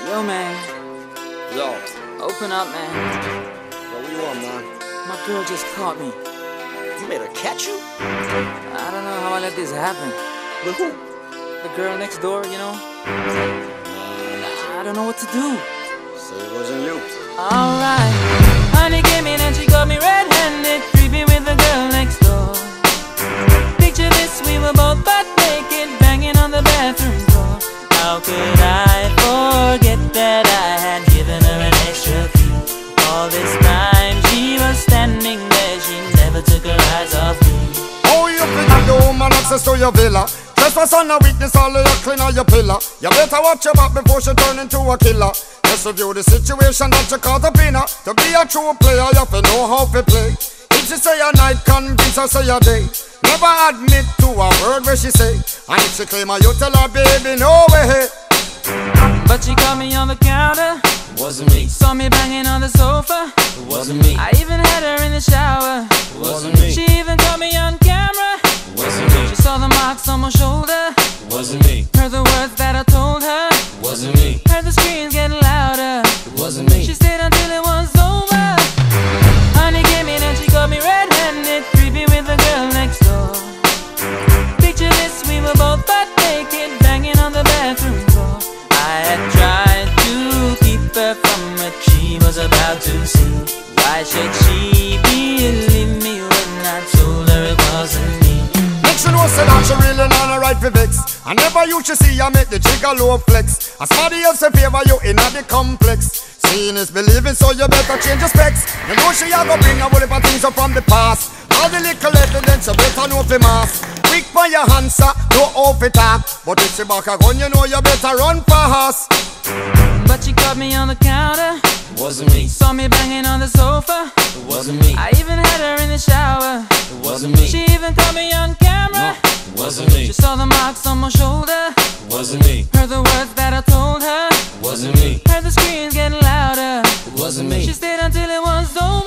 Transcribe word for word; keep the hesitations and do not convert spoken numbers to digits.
Yo, man. Yo. Open up, man. Yo, what you want, man? My girl just caught me. You made her catch you? I don't know how I let this happen. With who? The girl next door, you know? I don't know what to do. So it wasn't you. Alright. Honey came in and she got me red-handed, creepy with the girl next door. Picture this, we were both butt naked, banging on the bathroom door. How could I forget that I had given her an extra key? All this time she was standing there, she never took her eyes off me. Oh, you think the woman access to your villa? Trespass on a weakness, all of your clean on your pillar. You better watch your back before she turn into a killer. Just review the situation that you caught up in her. To be a true player, you have to know how to play. If she say a night, convince her say a day. Never admit to a word where she say. And if she claim her, you tell her, baby, no way. But she caught me on the counter. It wasn't me. Saw me banging on the sofa. It wasn't me. I even had her in the shower. It wasn't me. She even caught me on camera. It wasn't me. She saw the marks on my shoulder. It wasn't me. Heard the words that I told her. It wasn't me. Heard the screams getting louder. It wasn't me. She stayed until it was over. Honey came in and she got me red-handed, creepy with the girl next door. Picture this, we were both butt naked, banging on the bathroom door. I had tried to keep her from what she was about to see. Why should she believe me when I told her it wasn't me? Make sure know say that she really not a right for vex. I never used to see her make the jigger low flex. As somebody else in favor you in the complex. Seeing is believing, so you better change your specs. You know she a go bring a whole heap of things up from the past. All the little evidence you better know for mass. Quick for your answer, no off it up. But if she back a gun, you know you better run fast. But she caught me on the counter. It wasn't me. Saw me banging on the sofa. It wasn't me. I even had her in the shower. It wasn't me. She even caught me on camera. It wasn't me. She saw the marks on my shoulder. It wasn't me. Heard the words that I told her. It wasn't me. Heard the screams getting louder. It wasn't me. She stayed until it was over.